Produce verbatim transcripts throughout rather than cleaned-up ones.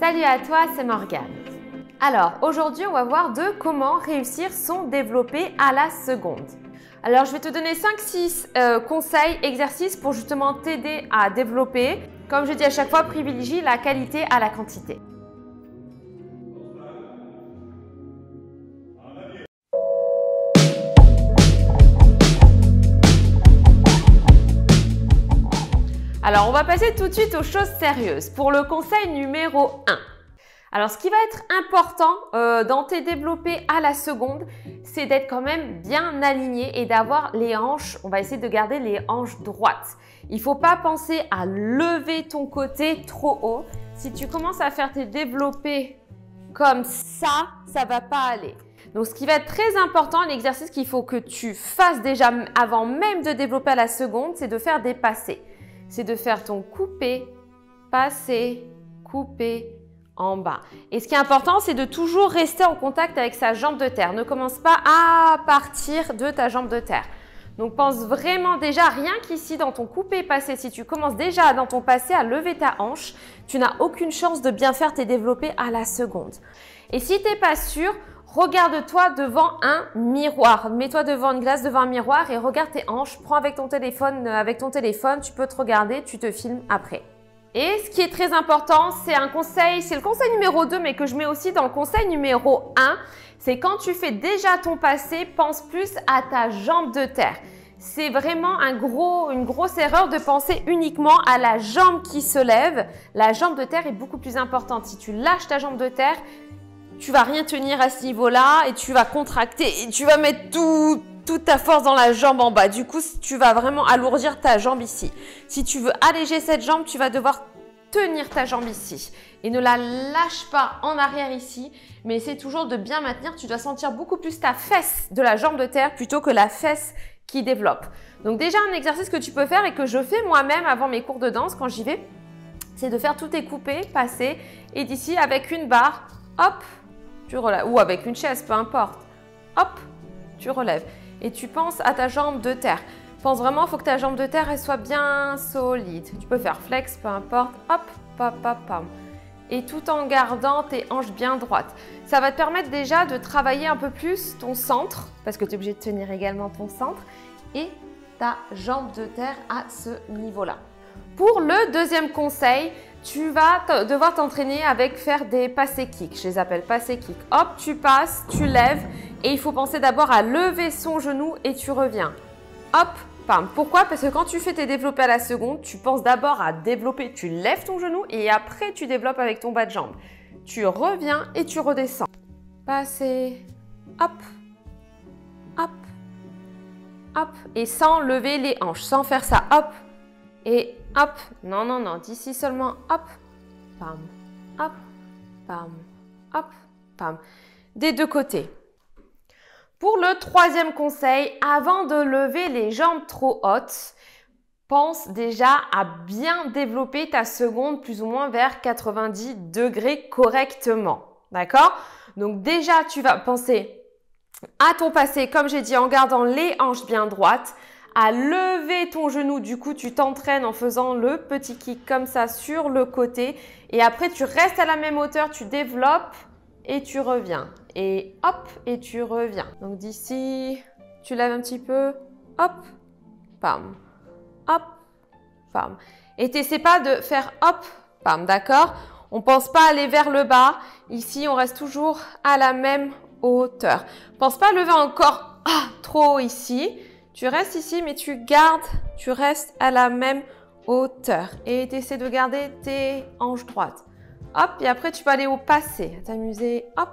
Salut à toi, c'est Morgane. Alors, aujourd'hui, on va voir de comment réussir son développé à la seconde. Alors, je vais te donner cinq six euh, conseils, exercices pour justement t'aider à développer. Comme je dis à chaque fois, privilégie la qualité à la quantité. Alors, on va passer tout de suite aux choses sérieuses pour le conseil numéro un. Alors, ce qui va être important euh, dans tes développés à la seconde, c'est d'être quand même bien aligné et d'avoir les hanches, on va essayer de garder les hanches droites. Il ne faut pas penser à lever ton côté trop haut. Si tu commences à faire tes développés comme ça, ça ne va pas aller. Donc, ce qui va être très important, l'exercice qu'il faut que tu fasses déjà avant même de développer à la seconde, c'est de faire des passés. C'est de faire ton coupé, passé, coupé en bas. Et ce qui est important, c'est de toujours rester en contact avec sa jambe de terre. Ne commence pas à partir de ta jambe de terre. Donc, pense vraiment déjà, rien qu'ici dans ton coupé passé, si tu commences déjà dans ton passé à lever ta hanche, tu n'as aucune chance de bien faire tes développés à la seconde. Et si tu n'es pas sûr, regarde-toi devant un miroir. Mets-toi devant une glace, devant un miroir et regarde tes hanches. Prends avec ton téléphone, avec ton téléphone, tu peux te regarder, tu te filmes après. Et ce qui est très important, c'est un conseil, c'est le conseil numéro deux, mais que je mets aussi dans le conseil numéro un, c'est quand tu fais déjà ton passé, pense plus à ta jambe de terre. C'est vraiment un gros, une grosse erreur de penser uniquement à la jambe qui se lève. La jambe de terre est beaucoup plus importante. Si tu lâches ta jambe de terre, tu vas rien tenir à ce niveau-là et tu vas contracter et tu vas mettre tout, toute ta force dans la jambe en bas. Du coup, tu vas vraiment alourdir ta jambe ici. Si tu veux alléger cette jambe, tu vas devoir tenir ta jambe ici et ne la lâche pas en arrière ici, mais essaie toujours de bien maintenir. Tu dois sentir beaucoup plus ta fesse de la jambe de terre plutôt que la fesse qui développe. Donc déjà, un exercice que tu peux faire et que je fais moi-même avant mes cours de danse quand j'y vais, c'est de faire tous tes coupés, passés et d'ici avec une barre, hop, tu relèves, ou avec une chaise, peu importe. Hop, tu relèves. Et tu penses à ta jambe de terre. Pense vraiment, il faut que ta jambe de terre elle soit bien solide. Tu peux faire flex, peu importe. Hop, hop, hop, hop. Et tout en gardant tes hanches bien droites. Ça va te permettre déjà de travailler un peu plus ton centre, parce que tu es obligé de tenir également ton centre, et ta jambe de terre à ce niveau-là. Pour le deuxième conseil, tu vas devoir t'entraîner avec faire des passés kicks. Je les appelle passés kicks. Hop, tu passes, tu lèves et il faut penser d'abord à lever son genou et tu reviens. Hop, pam. Pourquoi? Parce que quand tu fais tes développés à la seconde, tu penses d'abord à développer. Tu lèves ton genou et après tu développes avec ton bas de jambe. Tu reviens et tu redescends. Passer, hop, hop, hop. Et sans lever les hanches, sans faire ça, hop. Et hop, non, non, non, d'ici seulement, hop, pam, hop, pam, hop, pam, des deux côtés. Pour le troisième conseil, avant de lever les jambes trop hautes, pense déjà à bien développer ta seconde plus ou moins vers quatre-vingt-dix degrés correctement, d'accord? Donc déjà, tu vas penser à ton passé, comme j'ai dit, en gardant les hanches bien droites, à lever ton genou. Du coup, tu t'entraînes en faisant le petit kick comme ça sur le côté. Et après, tu restes à la même hauteur, tu développes et tu reviens. Et hop, et tu reviens. Donc d'ici, tu lèves un petit peu. Hop, pam, hop, pam. Et t'essaies pas de faire hop, pam, d'accord? On pense pas aller vers le bas. Ici, on reste toujours à la même hauteur. Pense pas lever encore ah, trop ici. Tu restes ici, mais tu gardes, tu restes à la même hauteur. Et tu essaies de garder tes hanches droites. Hop, et après, tu peux aller au passé. T'amuser, hop,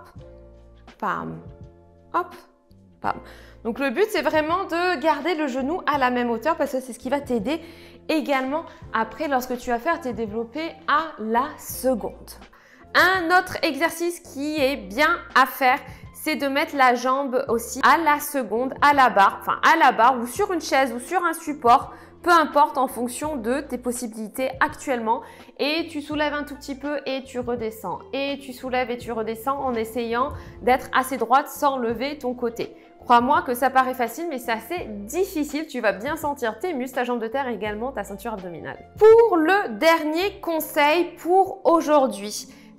pam, hop, pam. Donc, le but, c'est vraiment de garder le genou à la même hauteur parce que c'est ce qui va t'aider également après lorsque tu vas faire tes développés à la seconde. Un autre exercice qui est bien à faire, c'est de mettre la jambe aussi à la seconde, à la barre, enfin à la barre ou sur une chaise ou sur un support, peu importe en fonction de tes possibilités actuellement. Et tu soulèves un tout petit peu et tu redescends. Et tu soulèves et tu redescends en essayant d'être assez droite sans lever ton côté. Crois-moi que ça paraît facile, mais c'est assez difficile. Tu vas bien sentir tes muscles, ta jambe de terre et également ta ceinture abdominale. Pour le dernier conseil pour aujourd'hui,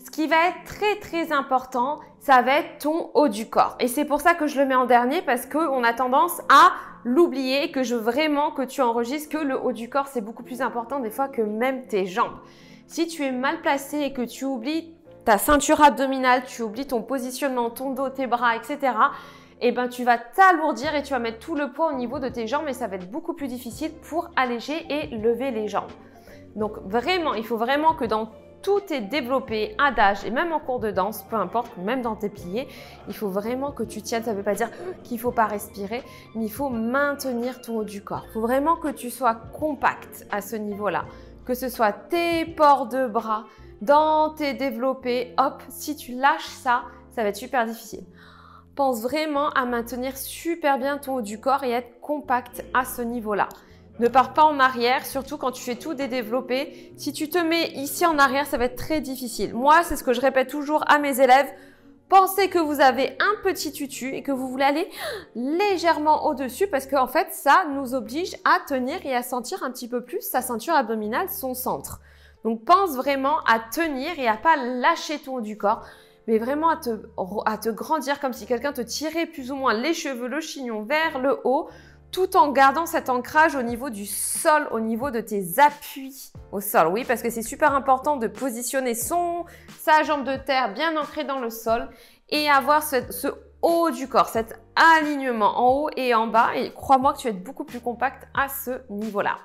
ce qui va être très très important, ça va être ton haut du corps. Et c'est pour ça que je le mets en dernier parce qu'on a tendance à l'oublier, que je veux vraiment que tu enregistres que le haut du corps, c'est beaucoup plus important des fois que même tes jambes. Si tu es mal placé et que tu oublies ta ceinture abdominale, tu oublies ton positionnement, ton dos, tes bras, et cetera, eh ben, tu vas t'alourdir et tu vas mettre tout le poids au niveau de tes jambes et ça va être beaucoup plus difficile pour alléger et lever les jambes. Donc vraiment, il faut vraiment que dans tout tes développés, adage et même en cours de danse, peu importe, même dans tes pliés, il faut vraiment que tu tiennes. Ça ne veut pas dire qu'il ne faut pas respirer, mais il faut maintenir ton haut du corps. Il faut vraiment que tu sois compact à ce niveau-là, que ce soit tes ports de bras, dans tes développés, hop, si tu lâches ça, ça va être super difficile. Pense vraiment à maintenir super bien ton haut du corps et être compact à ce niveau-là. Ne pars pas en arrière, surtout quand tu fais tout des développés. Si tu te mets ici en arrière, ça va être très difficile. Moi, c'est ce que je répète toujours à mes élèves. Pensez que vous avez un petit tutu et que vous voulez aller légèrement au-dessus parce qu'en fait, ça nous oblige à tenir et à sentir un petit peu plus sa ceinture abdominale, son centre. Donc, pense vraiment à tenir et à pas lâcher ton haut du corps, mais vraiment à te, à te grandir comme si quelqu'un te tirait plus ou moins les cheveux, le chignon vers le haut, tout en gardant cet ancrage au niveau du sol, au niveau de tes appuis au sol. Oui, parce que c'est super important de positionner son, sa jambe de terre bien ancrée dans le sol et avoir ce, ce haut du corps, cet alignement en haut et en bas. Et crois-moi que tu vas être beaucoup plus compact à ce niveau-là.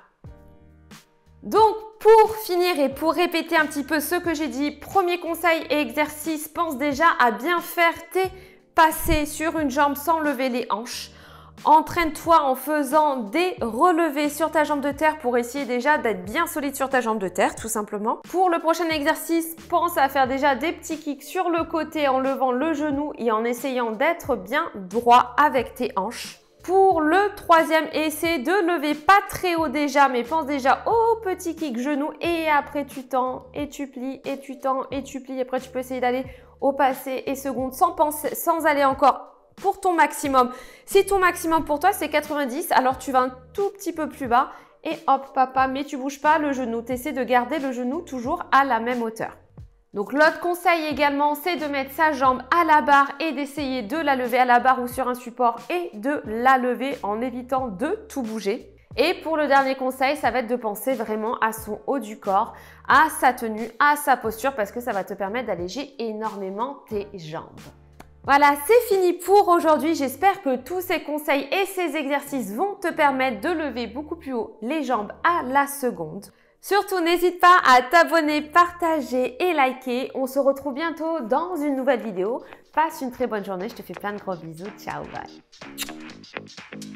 Donc, pour finir et pour répéter un petit peu ce que j'ai dit, premier conseil et exercice, pense déjà à bien faire tes passés sur une jambe sans lever les hanches. Entraîne-toi en faisant des relevés sur ta jambe de terre pour essayer déjà d'être bien solide sur ta jambe de terre, tout simplement. Pour le prochain exercice, pense à faire déjà des petits kicks sur le côté en levant le genou et en essayant d'être bien droit avec tes hanches. Pour le troisième, essaie de lever pas très haut déjà, mais pense déjà au petit kick genou et après tu tends et tu plies et tu tends et tu plies. Après, tu peux essayer d'aller au passé et seconde sans penser, sans aller encore pour ton maximum. Si ton maximum pour toi, c'est quatre-vingt-dix, alors tu vas un tout petit peu plus bas et hop, papa, mais tu bouges pas le genou. Tu essaies de garder le genou toujours à la même hauteur. Donc, l'autre conseil également, c'est de mettre sa jambe à la barre et d'essayer de la lever à la barre ou sur un support et de la lever en évitant de tout bouger. Et pour le dernier conseil, ça va être de penser vraiment à son haut du corps, à sa tenue, à sa posture parce que ça va te permettre d'alléger énormément tes jambes. Voilà, c'est fini pour aujourd'hui. J'espère que tous ces conseils et ces exercices vont te permettre de lever beaucoup plus haut les jambes à la seconde. Surtout, n'hésite pas à t'abonner, partager et liker. On se retrouve bientôt dans une nouvelle vidéo. Passe une très bonne journée. Je te fais plein de gros bisous. Ciao, bye.